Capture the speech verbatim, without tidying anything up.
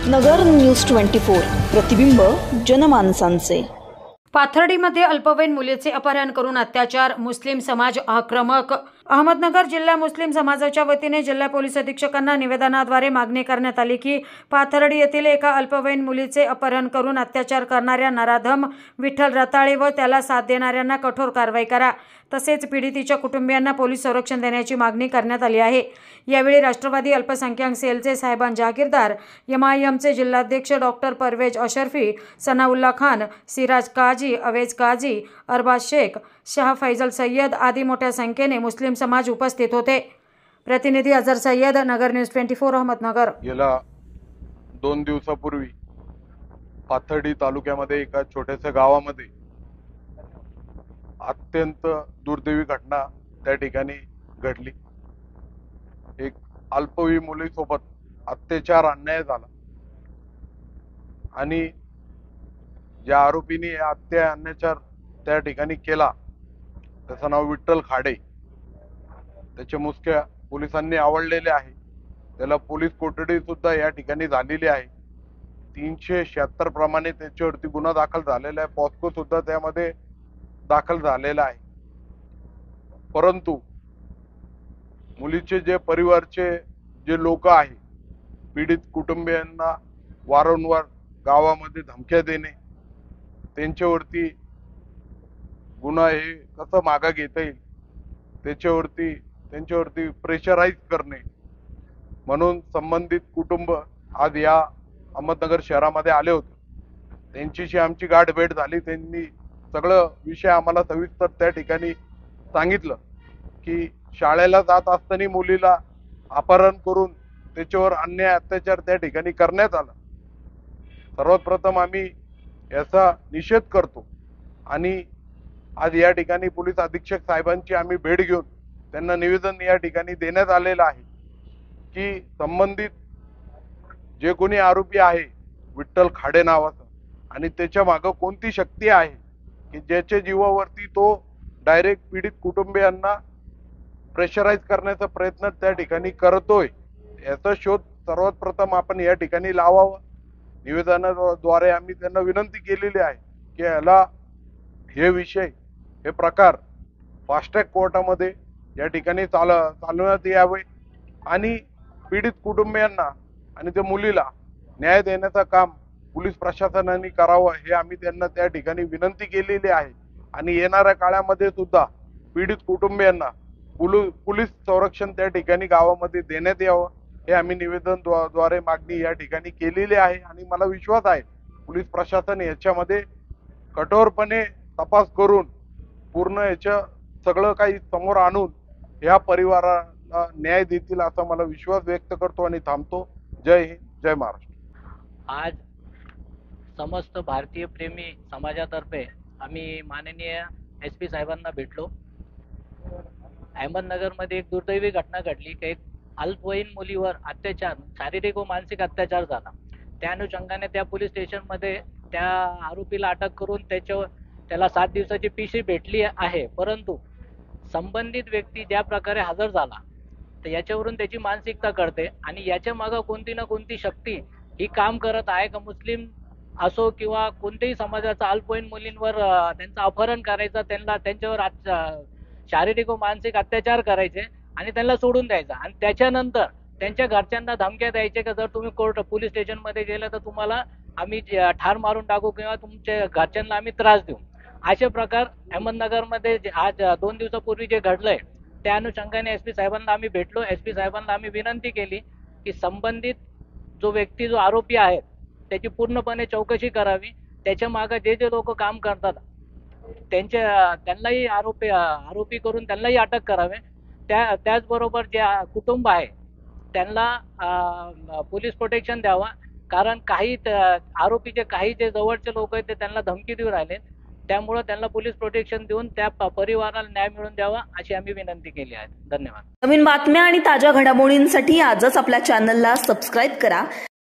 नगर news twenty four, प्रतिबिंब जनमानसांचे। पाथर्डीमध्ये अल्पवयीन मुलीचे अपहरण करून अत्याचार, मुस्लिम समाज आक्रमक। अहमदनगर जिल्हा मुस्लिम समाजाच्या वतीने जिल्हा पोलीस अधीक्षकांना निवेदनाद्वारे मागणी करण्यात आली की पाथर्डी येथील एका अल्पवयीन मुलीचे अपहरण करून अत्याचार करणाऱ्या नराधम विठ्ठल रताळे व त्याला साथ देणाऱ्यांना कठोर कारवाई करा, तसेच पीडितेच्या कुटुंबियांना पोलीस संरक्षण देण्याची मागणी करण्यात आली आहे। यावेळी राष्ट्रवादी अल्पसंख्याक सेलचे साहेबान जहागीरदार, एम आय एमचे जिल्हाध्यक्ष डॉक्टर परवेज अशरफी, सनाउल्ला खान, सिराज काजी, अवेज काजी, अरबाज शेख, शाह फैजल सय्यद आदी मोठ्या संख्येने मुस्लिम समाज उपस्थित होते। प्रतिनिधी Azhar Sayyad, Nagar news twenty four, Ahmednagar. गेल्या दोन दिवसापूर्वी पाथर्डी तालुक्यामध्ये एका छोट्याशा गावामध्ये अत्यंत दुर्दैवी घटना त्या ठिकाणी घडली। एक अल्पवयीन मुलीसोबत अत्याचार अन्याय झाला आणि ज्या आरोपीने हत्या अन्याचार त्या ठिकाणी केला त्याचं नाव विठ्ठल खाडे, त्याचे मुसक्या पोलिसांनी आवडलेले आहे। त्याला पोलीस कोठडी सुद्धा या ठिकाणी झालेली आहे। तीनशे शहात्तर प्रमाणे त्याच्यावरती गुन्हा दाखल झालेला आहे। पॉस्को सुद्धा त्यामध्ये दाखल झालेला आहे। परंतु मुलीचे जे परिवारचे जे लोक आहे, पीडित कुटुंबियांना वारंवार गावामध्ये धमक्या देणे, त्यांच्यावरती गुन्हा हे कसं मागे घेता येईल त्याच्यावरती त्यांच्यावरती प्रेशराईज करणे, म्हणून संबंधित कुटुंब आज या अहमदनगर शहरामध्ये आले होते। त्यांच्याशी आमची गाठ भेट झाली। त्यांनी सगळं विषय आम्हाला सविस्तर त्या ठिकाणी सांगितलं की शाळेला जात असताना मुलीला अपहरण करून त्याच्यावर अन्याय अत्याचार त्या ठिकाणी करण्यात आला। सर्वात प्रथम आम्ही याचा निषेध करतो आणि आज या ठिकाणी पोलीस अधीक्षक साहेबांची आम्ही भेट घेऊन त्यांना निवेदन या ठिकाणी देण्यात आलेलं आहे की संबंधित जे कोणी आरोपी आहे विठ्ठल खाडे नावाचा आणि त्याच्या मागे कोणती शक्ती आहे की ज्याच्या जीवावरती तो डायरेक्ट पीडित कुटुंबियांना प्रेशराईज करण्याचा प्रयत्न त्या ठिकाणी करतोय, याचा शोध सर्वात प्रथम आपण या ठिकाणी लावावा। निवेदनाद्वारे आम्ही त्यांना विनंती केलेली आहे की याला हे विषय हे प्रकार फास्ट ट्रॅक कोर्टामध्ये या ठिकाणी चाल चालवण्यात यावे आणि पीडित कुटुंबियांना आणि त्या मुलीला न्याय देण्याचं काम पोलीस प्रशासनाने करावं, हे आम्ही त्यांना त्या ठिकाणी विनंती केलेली आहे। आणि येणाऱ्या काळामध्ये सुद्धा पीडित कुटुंबियांना पोलीस संरक्षण त्या ठिकाणी गावामध्ये देण्यात यावं, हे आम्ही निवेदन द्वारे मागणी या ठिकाणी केलेली आहे। आणि मला विश्वास आहे पोलीस प्रशासन याच्यामध्ये कठोरपणे तपास करून पूर्ण याच्या सगळं काही समोर आणून या परिवाराला न्याय देतील असा मला विश्वास व्यक्त करतो आणि थांबतो। जय हिंद, जय महाराष्ट्र। आज समस्त भारतीय प्रेमी समाजातर्फे आम्ही माननीय एस पी साहेबांना भेटलो। अहमदनगर मध्ये एक दुर्दैवी घटना घडली की एक अल्पवयीन मुलीवर अत्याचार, शारीरिक व मानसिक अत्याचार झाला। त्या अनुषंगाने त्या पोलीस स्टेशन मध्ये त्या आरोपीला अटक करून त्याच्या त्याला सात दिवसाची पीसी भेटली आहे। परंतु संबंधित व्यक्ती ज्या प्रकारे हजर झाला तर याच्यावरून त्याची मानसिकता कळते आणि याच्या मागे कोणती ना कोणती शक्ती ही काम करत आहे का मुस्लिम असो किंवा कोणत्याही समाजाचा अल्पवयीन मुलींवर त्यांचं अपहरण करायचं, त्यांना त्यांच्यावर शारीरिक व मानसिक अत्याचार करायचे आणि त्यांना सोडून द्यायचा आणि त्याच्यानंतर त्यांच्या घरच्यांना धमक्या द्यायचे की जर तुम्ही कोर्ट पोलीस स्टेशन मध्ये गेलं तर तुम्हाला आम्ही ठार मारून टाकू किंवा तुमच्या घरच्यांना आम्ही त्रास देऊ। असे प्रकार अहमदनगर मध्ये आज दोन दिवसापूर्वी जे घडलंय त्या अनुषंगाने एस पी साहेबांना आम्ही भेटलो। एस पी साहेबांना आम्ही विनंती केली की संबंधित जो व्यक्ती जो आरोपी आहे त्याची पूर्णपणे चौकशी करावी, त्याच्या मागे जे जे लोक काम करतात त्यांच्या त्यांनाही आरोपी आरोपी करून त्यांनाही अटक करावे। त्या त्याचबरोबर जे कुटुंब आहे त्यांना पोलीस प्रोटेक्शन द्यावा, कारण काही आरोपीचे काही जे जवळचे लोक आहेत ते त्यांना धमकी देऊ राहिले, त्यामुळे त्यांना पोलीस प्रोटेक्शन देऊन त्या परिवाराला न्याय मिळवून द्यावा अशी आम्ही विनंती केली आहे। धन्यवाद। नवीन बातम्या आणि ताज्या घडामोडींसाठी आजच आपल्या चॅनलला सबस्क्राईब करा।